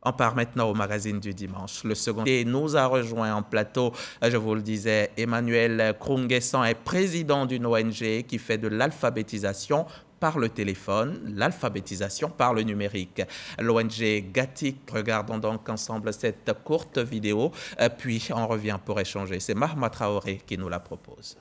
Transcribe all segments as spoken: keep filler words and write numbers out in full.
On part maintenant au magazine du dimanche. Le second et nous a rejoint en plateau, je vous le disais, Emmanuel Krunguessan est président d'une O N G qui fait de l'alphabétisation par le téléphone, l'alphabétisation par le numérique. L'O N G Gatik, regardons donc ensemble cette courte vidéo, puis on revient pour échanger. C'est Mahma Traoré qui nous la propose.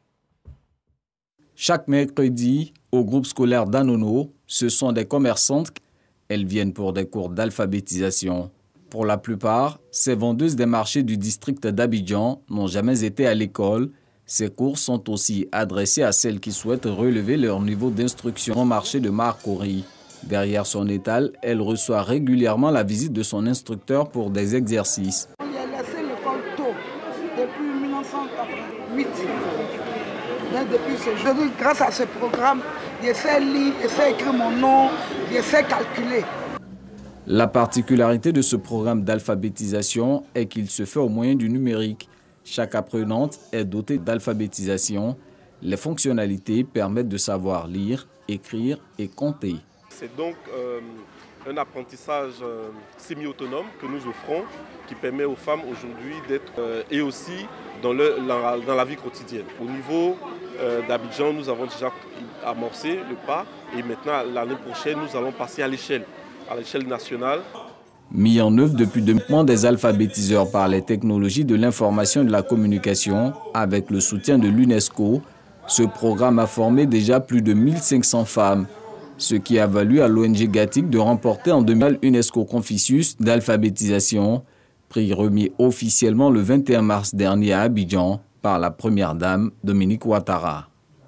Chaque mercredi, au groupe scolaire d'Anono, ce sont des commerçantes. Elles viennent pour des cours d'alphabétisation. Pour la plupart, ces vendeuses des marchés du district d'Abidjan n'ont jamais été à l'école. Ces cours sont aussi adressés à celles qui souhaitent relever leur niveau d'instruction au marché de Marcory. Derrière son étal, elle reçoit régulièrement la visite de son instructeur pour des exercices. J'ai laissé l'école tôt, depuis mille neuf cent quatre-vingt-huit. Mais depuis ce jour, grâce à ce programme, je sais lire, je sais écrire mon nom, je sais calculer. La particularité de ce programme d'alphabétisation est qu'il se fait au moyen du numérique. Chaque apprenante est dotée d'alphabétisation. Les fonctionnalités permettent de savoir lire, écrire et compter. C'est donc euh, un apprentissage euh, semi-autonome que nous offrons qui permet aux femmes aujourd'hui d'être euh, et aussi dans, le, dans, dans la vie quotidienne. Au niveau euh, d'Abidjan, nous avons déjà amorcé le pas et maintenant l'année prochaine, nous allons passer à l'échelle, à l'échelle nationale. Mis en œuvre depuis deux mois des alphabétiseurs par les technologies de l'information et de la communication avec le soutien de l'UNESCO, ce programme a formé déjà plus de mille cinq cents femmes, ce qui a valu à l'O N G Gatik de remporter en deux mille UNESCO Confucius d'alphabétisation, prix remis officiellement le vingt et un mars dernier à Abidjan par la première dame Dominique Ouattara.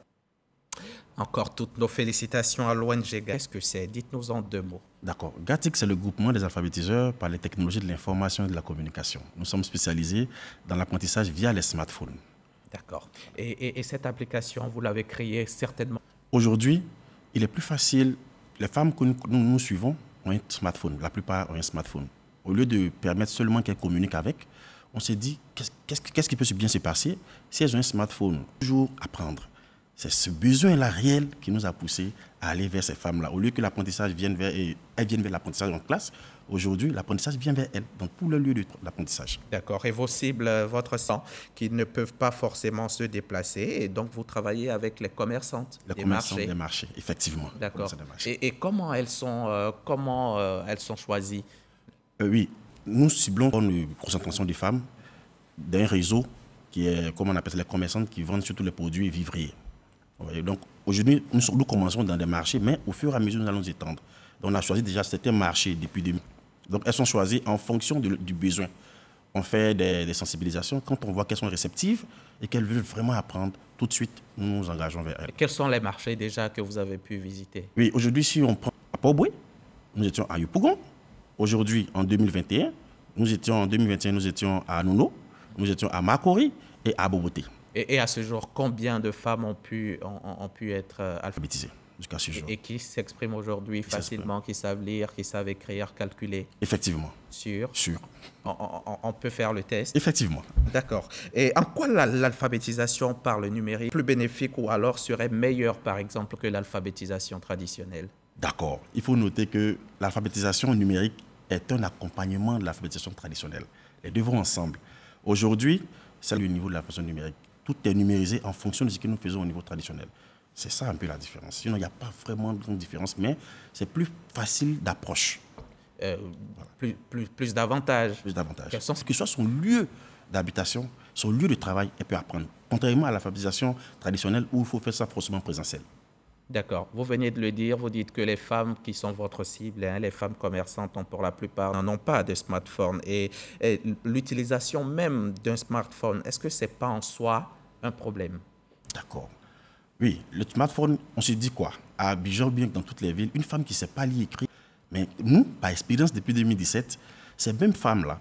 Encore toutes nos félicitations à l'O N G. Qu'est-ce que c'est? Dites-nous en deux mots. D'accord. Gatik, c'est le groupement des alphabétiseurs par les technologies de l'information et de la communication. Nous sommes spécialisés dans l'apprentissage via les smartphones. D'accord. Et, et, et cette application, vous l'avez créée certainement? Aujourd'hui, il est plus facile. Les femmes que nous, nous, nous suivons ont un smartphone. La plupart ont un smartphone. Au lieu de permettre seulement qu'elles communiquent avec, on s'est dit, qu'est-ce, qu'est-ce qui peut bien se passer si elles ont un smartphone? Toujours apprendre. C'est ce besoin-là réel qui nous a poussé à aller vers ces femmes-là. Au lieu que l'apprentissage vienne vers elles viennent vers l'apprentissage en classe, aujourd'hui, l'apprentissage vient vers elles, dans tous les lieux d'apprentissage. D'accord. Et vos cibles, votre sang, qui ne peuvent pas forcément se déplacer, et donc vous travaillez avec les commerçantes les des commerçantes marchés. des marchés, effectivement. D'accord. Et, et comment elles sont, euh, comment euh, elles sont choisies? euh, Oui, nous ciblons une concentration des femmes d'un réseau qui est, comme on appelle les commerçantes, qui vendent surtout les produits vivriers. Donc aujourd'hui, nous, nous commençons dans des marchés, mais au fur et à mesure, nous allons nous étendre. Donc on a choisi déjà certains marchés depuis deux mille. Donc elles sont choisies en fonction de, du besoin. On fait des, des sensibilisations. Quand on voit qu'elles sont réceptives et qu'elles veulent vraiment apprendre, tout de suite, nous nous engageons vers elles. Et quels sont les marchés déjà que vous avez pu visiter? Oui, aujourd'hui, si on prend à Port-Boué, nous étions à Yopougon. Aujourd'hui, en deux mille vingt et un, nous étions, en deux mille vingt et un, nous étions à Anono, nous étions à Marcory et à Boboté. Et, et à ce jour, combien de femmes ont pu, ont, ont pu être euh, alphabétisées jusqu'à ce jour? Et, et qui s'expriment aujourd'hui facilement, qui savent lire, qui savent écrire, calculer? Effectivement. Sûr? Sûr. On, on, on peut faire le test? Effectivement. D'accord. Et en quoi l'alphabétisation par le numérique est plus bénéfique ou alors serait meilleure, par exemple, que l'alphabétisation traditionnelle? D'accord. Il faut noter que l'alphabétisation numérique est un accompagnement de l'alphabétisation traditionnelle. Les deux vont ensemble. Aujourd'hui, c'est le niveau de l'alphabétisation numérique. Tout est numérisé en fonction de ce que nous faisons au niveau traditionnel. C'est ça un peu la différence. Sinon, il n'y a pas vraiment de grande différence, mais c'est plus facile d'approche. Euh, voilà. Plus, plus, plus d'avantages. Plus d'avantages. Sont... Que ce soit son lieu d'habitation, son lieu de travail, elle peut apprendre. Contrairement à l'alphabétisation traditionnelle où il faut faire ça forcément présentiel. D'accord. Vous venez de le dire, vous dites que les femmes qui sont votre cible, hein, les femmes commerçantes, ont pour la plupart n'ont pas de smartphone. Et, et l'utilisation même d'un smartphone, est-ce que ce n'est pas en soi un problème? D'accord. Oui, le smartphone, on se dit quoi? À Abidjan, bien que dans toutes les villes, une femme qui ne sait pas lire et écrire. Mais nous, par expérience depuis deux mille dix-sept, ces mêmes femmes-là,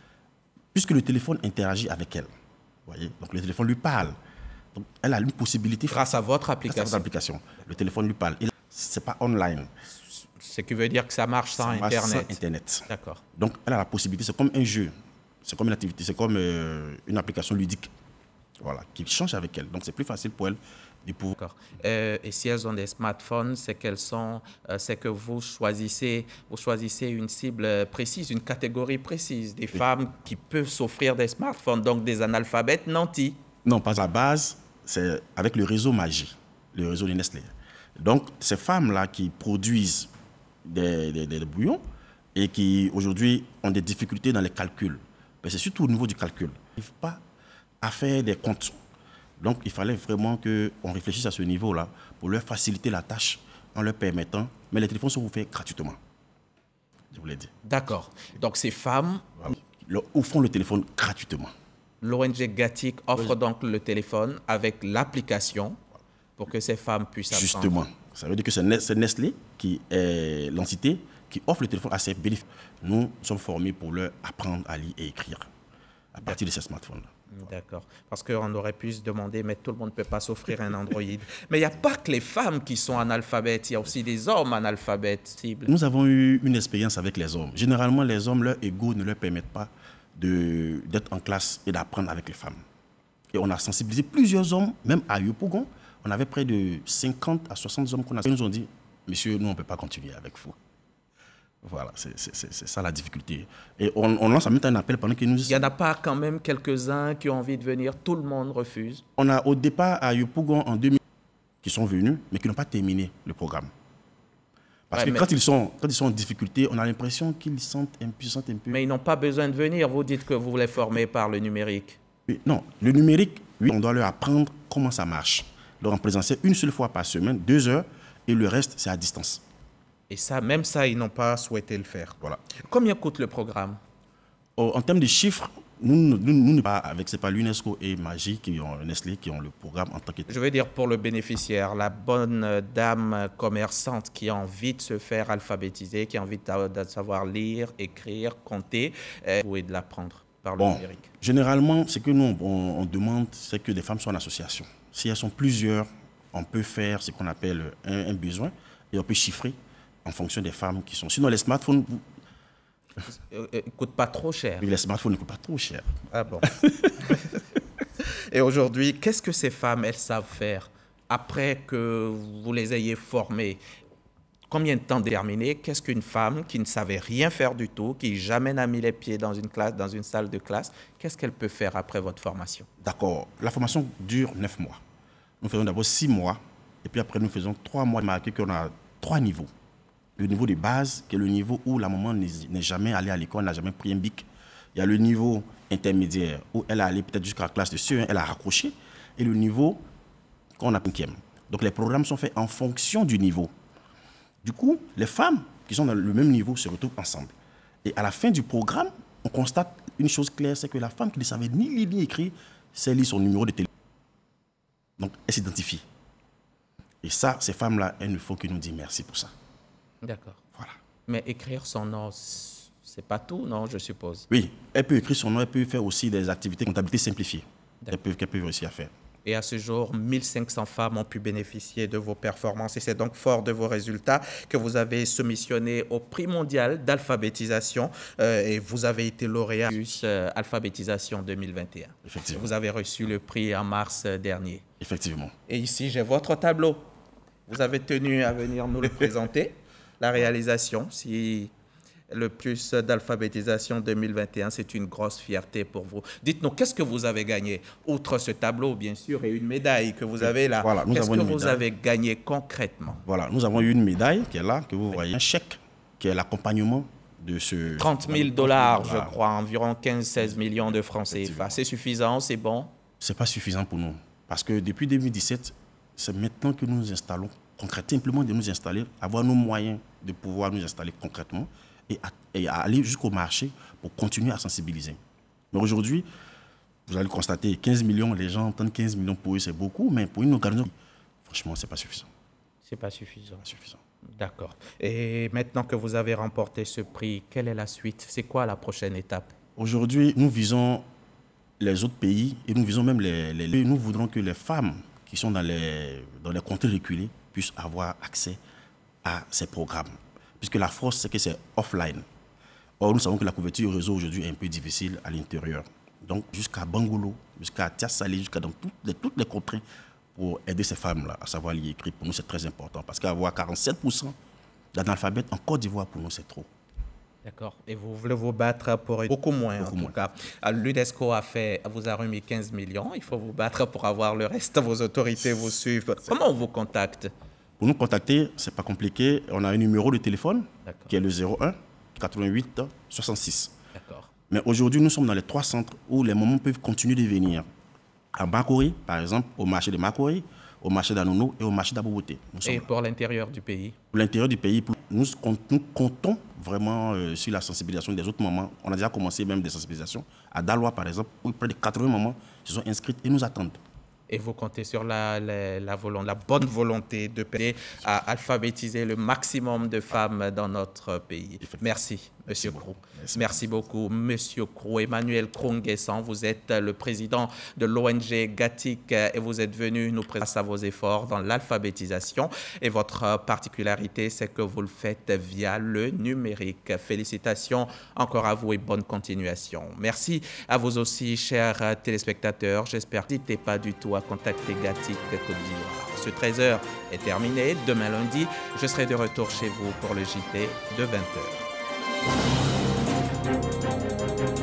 puisque le téléphone interagit avec elle, vous voyez, donc le téléphone lui parle. Donc, elle a une possibilité. Grâce à votre application. Grâce à votre application. Le téléphone lui parle. Ce n'est pas online. Ce qui veut dire que ça marche sans ça Internet. Marche sans Internet. D'accord. Donc, elle a la possibilité. C'est comme un jeu. C'est comme une activité. C'est comme euh, une application ludique. Voilà. Qui change avec elle. Donc, c'est plus facile pour elle du pouvoir. Euh, et si elles ont des smartphones, c'est qu'elles sont, euh, c'est que vous choisissez, vous choisissez une cible précise, une catégorie précise, des oui. femmes qui peuvent s'offrir des smartphones, donc des analphabètes nantis. Non, pas à la base, c'est avec le réseau Magie, le réseau de Nestlé. Donc, ces femmes-là qui produisent des, des, des bouillons et qui, aujourd'hui, ont des difficultés dans les calculs, mais c'est surtout au niveau du calcul. Ils n'arrivent pas à faire des comptes. Donc, il fallait vraiment qu'on réfléchisse à ce niveau-là pour leur faciliter la tâche en leur permettant. Mais les téléphones sont offerts gratuitement. Je vous l'ai dit. D'accord. Donc, ces femmes leur offrent le téléphone gratuitement. L'O N G Gatik offre oui. donc le téléphone avec l'application pour que ces femmes puissent apprendre. Justement. Ça veut dire que c'est Nestlé qui est l'entité qui offre le téléphone à ses bénéficiaires. Nous sommes formés pour leur apprendre à lire et écrire à partir de ces smartphones-là. D'accord. Parce qu'on aurait pu se demander, mais tout le monde ne peut pas s'offrir un Android. Mais il n'y a pas que les femmes qui sont analphabètes, il y a aussi des hommes analphabètes cibles. Nous avons eu une expérience avec les hommes. Généralement, les hommes, leur ego ne leur permettent pas d'être en classe et d'apprendre avec les femmes. Et on a sensibilisé plusieurs hommes, même à Yopougon. On avait près de cinquante à soixante hommes qu'on a. Ils nous ont dit, monsieur, nous, on ne peut pas continuer avec vous. Voilà, c'est ça la difficulté. Et on, on lance en même temps un appel pendant que nous... Il n'y en a pas quand même quelques-uns qui ont envie de venir, tout le monde refuse. On a au départ à Yopougon en deux mille qui sont venus, mais qui n'ont pas terminé le programme. Parce ouais, que quand ils, sont, quand ils sont en difficulté, on a l'impression qu'ils sentent impuissants un peu. Mais ils n'ont pas besoin de venir, vous dites que vous les formez par le numérique. Oui, non, le numérique, oui, on doit leur apprendre comment ça marche. Donc en présentiel une seule fois par semaine, deux heures, et le reste, c'est à distance. Et ça, même ça, ils n'ont pas souhaité le faire. Voilà. Combien coûte le programme? Oh, en termes de chiffres, nous, nous, nous pas avec, c'est pas l'UNESCO et Magie qui ont Nestlé qui ont le programme en tant que... Je veux dire pour le bénéficiaire, la bonne dame commerçante qui a envie de se faire alphabétiser, qui a envie de, de savoir lire, écrire, compter, euh, ou de l'apprendre par le bon, numérique. Généralement, ce que nous on, on demande, c'est que les femmes soient en association. Si elles sont plusieurs, on peut faire ce qu'on appelle un, un besoin et on peut chiffrer en fonction des femmes qui sont. Sinon, les smartphones ne coûtent pas trop cher. Oui, les smartphones ne coûtent pas trop cher. Ah bon. Et aujourd'hui, qu'est-ce que ces femmes, elles savent faire après que vous les ayez formées? Combien de temps déterminé? Qu'est-ce qu'une femme qui ne savait rien faire du tout, qui jamais n'a mis les pieds dans une classe, dans une salle de classe, qu'est-ce qu'elle peut faire après votre formation? D'accord. La formation dure neuf mois. Nous faisons d'abord six mois, et puis après nous faisons trois mois marqués qu'on a trois niveaux. Le niveau de base, qui est le niveau où la maman n'est jamais allée à l'école, n'a jamais pris un bic. Il y a le niveau intermédiaire, où elle est allée peut-être jusqu'à la classe de C E un, elle a raccroché. Et le niveau qu'on a cinquième. Donc les programmes sont faits en fonction du niveau. Du coup, les femmes qui sont dans le même niveau se retrouvent ensemble. Et à la fin du programme, on constate une chose claire, c'est que la femme qui ne savait ni lire ni écrire, sait lire son numéro de téléphone. Donc elle s'identifie. Et ça, ces femmes-là, elles ne font que nous dire merci pour ça. D'accord. Voilà. Mais écrire son nom, c'est pas tout, non, je suppose? Oui, elle peut écrire son nom, elle peut faire aussi des activités de comptabilité simplifiée. Elles peuvent, qu'elles peuvent réussir à faire. Et à ce jour, mille cinq cents femmes ont pu bénéficier de vos performances. Et c'est donc fort de vos résultats que vous avez soumissionné au prix mondial d'alphabétisation. Euh, et vous avez été lauréat euh, alphabétisation deux mille vingt et un. Effectivement. Vous avez reçu le prix en mars dernier. Effectivement. Et ici, j'ai votre tableau. Vous avez tenu à venir nous le présenter. La réalisation, si le plus d'alphabétisation deux mille vingt et un, c'est une grosse fierté pour vous. Dites-nous, qu'est-ce que vous avez gagné? Outre ce tableau, bien sûr, et une médaille que vous avez là, voilà, qu'est-ce que vous médaille. avez gagné concrètement? Voilà, nous avons eu une médaille qui est là, que vous voyez, un chèque qui est l'accompagnement de ce... trente mille dollars, je crois, environ quinze à seize millions de francs C F A. C'est suffisant, c'est bon? Ce n'est pas suffisant pour nous, parce que depuis deux mille dix-sept, c'est maintenant que nous nous installons concrètement, simplement de nous installer, avoir nos moyens de pouvoir nous installer concrètement et, à, et à aller jusqu'au marché pour continuer à sensibiliser. Mais aujourd'hui, vous allez constater quinze millions, les gens entendent quinze millions pour eux, c'est beaucoup, mais pour une organisation, franchement, ce n'est pas suffisant. Ce n'est pas suffisant. Pas suffisant. D'accord. Et maintenant que vous avez remporté ce prix, quelle est la suite? C'est quoi la prochaine étape? Aujourd'hui, nous visons les autres pays et nous visons même les, les, les... Nous voudrons que les femmes qui sont dans les, dans les contrées reculées puissent avoir accès à ces programmes. Puisque la force, c'est que c'est offline. Or, nous savons que la couverture réseau aujourd'hui est un peu difficile à l'intérieur. Donc, jusqu'à Bangolo, jusqu'à Tiassalé, jusqu'à dans toutes les, toutes les contrées, pour aider ces femmes-là à savoir lire et écrire. Pour nous, c'est très important parce qu'avoir quarante-sept pour cent d'analphabètes en Côte d'Ivoire, pour nous, c'est trop. D'accord. Et vous voulez vous battre pour beaucoup moins, beaucoup en tout moins. cas. L'UNESCO a fait, vous a remis quinze millions. Il faut vous battre pour avoir le reste. Vos autorités vous suivent. Comment on vous contacte? Pour nous contacter, ce n'est pas compliqué. On a un numéro de téléphone qui est le zéro un quatre-vingt-huit soixante-six. D'accord. Mais aujourd'hui, nous sommes dans les trois centres où les mamans peuvent continuer de venir. À Makori, par exemple, au marché de Makori, au marché d'Anono et au marché d'Aboboté. Et pour l'intérieur du pays? Pour l'intérieur du pays, nous, nous comptons vraiment euh, sur la sensibilisation des autres mamans. On a déjà commencé même des sensibilisations. À Daloa, par exemple, où près de quatre-vingts mamans se sont inscrites et nous attendent. Et vous comptez sur la, la, la, volonté, la bonne volonté de payer à alphabétiser le maximum de femmes dans notre pays. Merci, Monsieur Krou. Merci. Merci beaucoup, Monsieur Krou. Emmanuel Krou-Nguessan, vous êtes le président de l'O N G Gatik et vous êtes venu nous présenter à vos efforts dans l'alphabétisation. Et votre particularité, c'est que vous le faites via le numérique. Félicitations encore à vous et bonne continuation. Merci à vous aussi, chers téléspectateurs. J'espère que n'hésitez pas du tout à contacter Gatik Côte d'Ivoire. Ce treize heures est terminé. Demain lundi, je serai de retour chez vous pour le J T de vingt heures.